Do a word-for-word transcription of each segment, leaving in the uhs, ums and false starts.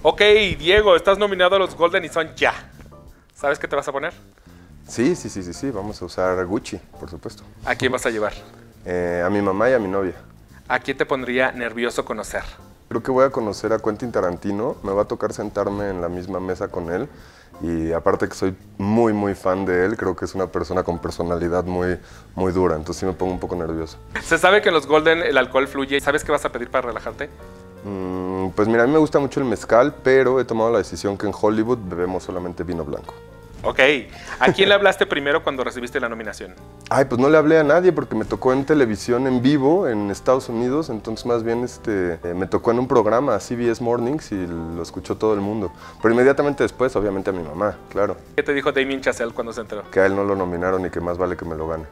Ok, Diego, estás nominado a los Golden y son ya. ¿Sabes qué te vas a poner? Sí, sí, sí, sí, sí, vamos a usar Gucci, por supuesto. ¿A quién vas a llevar? Eh, a mi mamá y a mi novia. ¿A quién te pondría nervioso conocer? Creo que voy a conocer a Quentin Tarantino, me va a tocar sentarme en la misma mesa con él y aparte que soy muy, muy fan de él, creo que es una persona con personalidad muy, muy dura, entonces sí me pongo un poco nervioso. Se sabe que en los Golden el alcohol fluye. ¿Sabes qué vas a pedir para relajarte? Mm, pues mira, a mí me gusta mucho el mezcal, pero he tomado la decisión que en Hollywood bebemos solamente vino blanco. Ok. ¿A quién le hablaste primero cuando recibiste la nominación? Ay, pues no le hablé a nadie porque me tocó en televisión en vivo en Estados Unidos, entonces más bien este, eh, me tocó en un programa, C B S Mornings, y lo escuchó todo el mundo. Pero inmediatamente después, obviamente a mi mamá, claro. ¿Qué te dijo Damien Chazelle cuando se enteró? Que a él no lo nominaron y que más vale que me lo gane.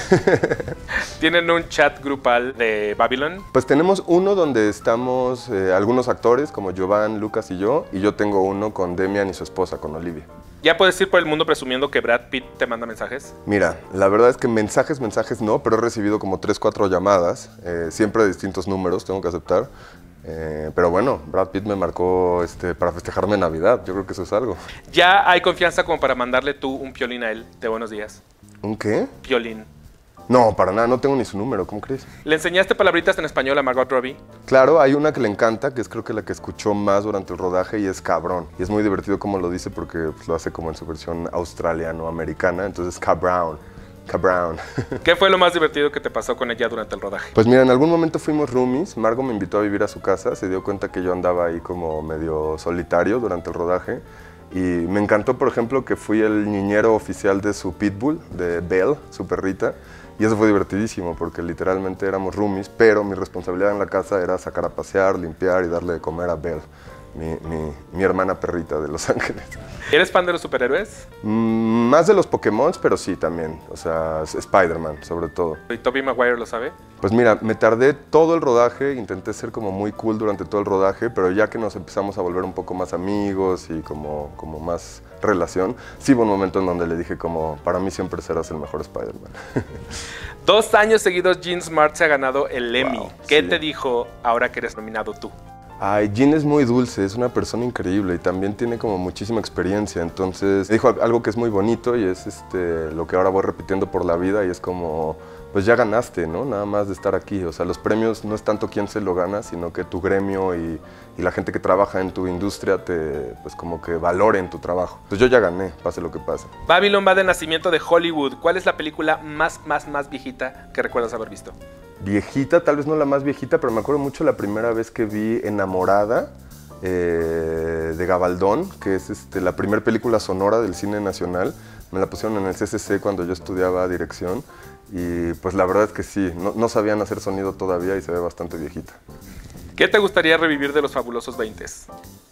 ¿Tienen un chat grupal de Babylon? Pues tenemos uno donde estamos eh, algunos actores como Jovan, Lucas y yo, y yo tengo uno con Demian y su esposa, con Olivia. ¿Ya puedes ir por el mundo presumiendo que Brad Pitt te manda mensajes? Mira, la verdad es que mensajes, mensajes no, pero he recibido como tres, cuatro llamadas, eh, siempre de distintos números, tengo que aceptar. Eh, pero bueno, Brad Pitt me marcó este, para festejarme Navidad, yo creo que eso es algo. ¿Ya hay confianza como para mandarle tú un piolín a él de buenos días? ¿Un qué? Piolín. No, para nada, no tengo ni su número, ¿cómo crees? ¿Le enseñaste palabritas en español a Margot Robbie? Claro, hay una que le encanta, que es creo que la que escuchó más durante el rodaje y es cabrón. Y es muy divertido como lo dice porque pues, lo hace como en su versión australiano-americana, entonces cabrón, cabrón. ¿Qué fue lo más divertido que te pasó con ella durante el rodaje? Pues mira, en algún momento fuimos roomies, Margo me invitó a vivir a su casa, se dio cuenta que yo andaba ahí como medio solitario durante el rodaje. Y me encantó, por ejemplo, que fui el niñero oficial de su pitbull, de Belle, su perrita. Y eso fue divertidísimo porque literalmente éramos roomies, pero mi responsabilidad en la casa era sacar a pasear, limpiar y darle de comer a Belle, mi, mi, mi hermana perrita de Los Ángeles. ¿Eres fan de los superhéroes? Mm, más de los Pokémon, pero sí también, o sea, Spider-Man sobre todo. ¿Y Tobey Maguire lo sabe? Pues mira, me tardé todo el rodaje, intenté ser como muy cool durante todo el rodaje, pero ya que nos empezamos a volver un poco más amigos y como, como más relación, sí hubo un momento en donde le dije como, para mí siempre serás el mejor Spider-Man. Dos años seguidos Jean Smart se ha ganado el Emmy. Wow, ¿Qué sí. te dijo ahora que eres nominado tú? Ay, Jean es muy dulce, es una persona increíble y también tiene como muchísima experiencia, entonces dijo algo que es muy bonito y es este, lo que ahora voy repitiendo por la vida y es como, pues ya ganaste, ¿no? Nada más de estar aquí, o sea, los premios no es tanto quién se lo gana, sino que tu gremio y, y la gente que trabaja en tu industria te, pues como que valoren tu trabajo. Pues yo ya gané, pase lo que pase. Babylon va de nacimiento de Hollywood. ¿Cuál es la película más, más, más viejita que recuerdas haber visto? Viejita, tal vez no la más viejita, pero me acuerdo mucho la primera vez que vi Enamorada eh, de Gabaldón, que es este, la primera película sonora del cine nacional. Me la pusieron en el C C C cuando yo estudiaba dirección y pues la verdad es que sí, no, no sabían hacer sonido todavía y se ve bastante viejita. ¿Qué te gustaría revivir de los fabulosos veintes?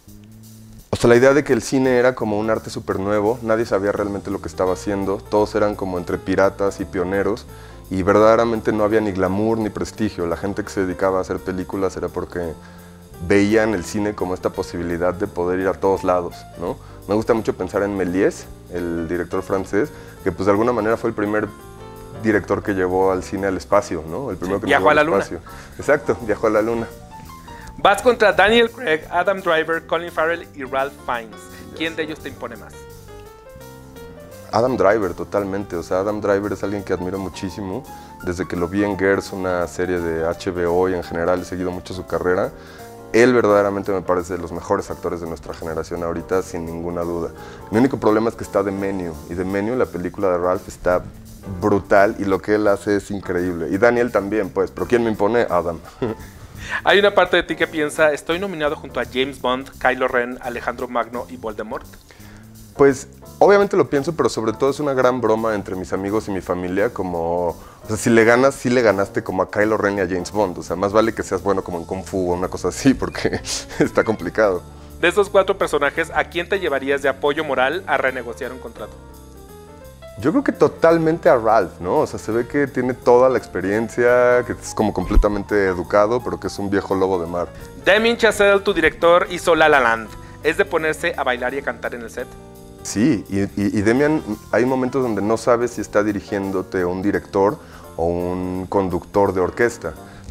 O sea, la idea de que el cine era como un arte súper nuevo, nadie sabía realmente lo que estaba haciendo, todos eran como entre piratas y pioneros y verdaderamente no había ni glamour ni prestigio. La gente que se dedicaba a hacer películas era porque veían el cine como esta posibilidad de poder ir a todos lados, ¿no? Me gusta mucho pensar en Méliès, el director francés, que pues de alguna manera fue el primer director que llevó al cine al espacio, ¿no? El primero que viajó llevó a la al luna. espacio. Exacto, viajó a la luna. Vas contra Daniel Craig, Adam Driver, Colin Farrell y Ralph Fiennes. ¿Quién de ellos te impone más? Adam Driver, totalmente. O sea, Adam Driver es alguien que admiro muchísimo. Desde que lo vi en Girls, una serie de H B O y en general he seguido mucho su carrera. Él verdaderamente me parece de los mejores actores de nuestra generación ahorita, sin ninguna duda. Mi único problema es que está The Menu. Y The Menu, la película de Ralph, está brutal y lo que él hace es increíble. Y Daniel también, pues. Pero ¿quién me impone? Adam. Hay una parte de ti que piensa, estoy nominado junto a James Bond, Kylo Ren, Alejandro Magno y Voldemort. Pues obviamente lo pienso, pero sobre todo es una gran broma entre mis amigos y mi familia, como, o sea, si le ganas, sí le ganaste como a Kylo Ren y a James Bond, o sea, más vale que seas bueno como en Kung Fu o una cosa así, porque está complicado. De esos cuatro personajes, ¿a quién te llevarías de apoyo moral a renegociar un contrato? Yo creo que totalmente a Ralph, ¿no? O sea, se ve que tiene toda la experiencia, que es como completamente educado, pero que es un viejo lobo de mar. Damien Chazelle, tu director, hizo La La Land. ¿Es de ponerse a bailar y a cantar en el set? Sí, y, y, y Demian, hay momentos donde no sabes si está dirigiéndote un director o un conductor de orquesta.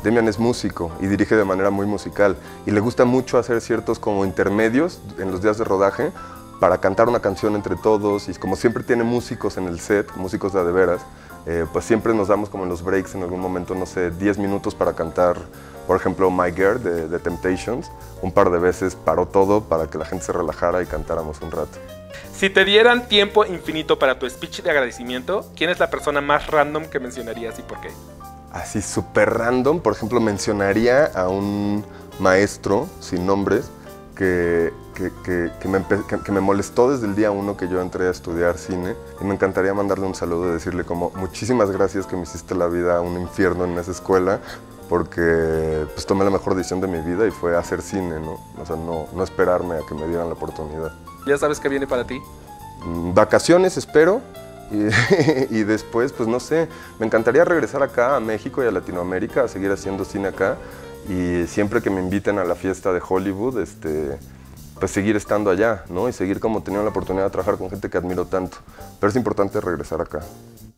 Demian es músico y dirige de manera muy musical y le gusta mucho hacer ciertos como intermedios en los días de rodaje para cantar una canción entre todos, y como siempre tiene músicos en el set, músicos de a de veras, eh, pues siempre nos damos como en los breaks en algún momento, no sé, diez minutos para cantar, por ejemplo, My Girl de, de Temptations. Un par de veces paró todo para que la gente se relajara y cantáramos un rato. Si te dieran tiempo infinito para tu speech de agradecimiento, ¿quién es la persona más random que mencionarías y por qué? Así súper random, por ejemplo, mencionaría a un maestro sin nombres que, que, que, que, me, que, que me molestó desde el día uno que yo entré a estudiar cine, y me encantaría mandarle un saludo y decirle como muchísimas gracias, que me hiciste la vida un infierno en esa escuela, porque pues tomé la mejor decisión de mi vida y fue hacer cine, ¿no? O sea, no, no esperarme a que me dieran la oportunidad. ¿Ya sabes qué viene para ti? Vacaciones, espero. Y, y después, pues no sé, me encantaría regresar acá a México y a Latinoamérica, a seguir haciendo cine acá, y siempre que me inviten a la fiesta de Hollywood, este, pues seguir estando allá, ¿no? Y seguir como teniendo la oportunidad de trabajar con gente que admiro tanto. Pero es importante regresar acá.